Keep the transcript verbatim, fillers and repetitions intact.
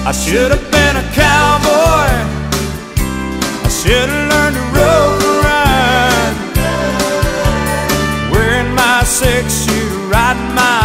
I should have been a cowboy. I should have learned to rope and ride, wearing my six-shooter, riding my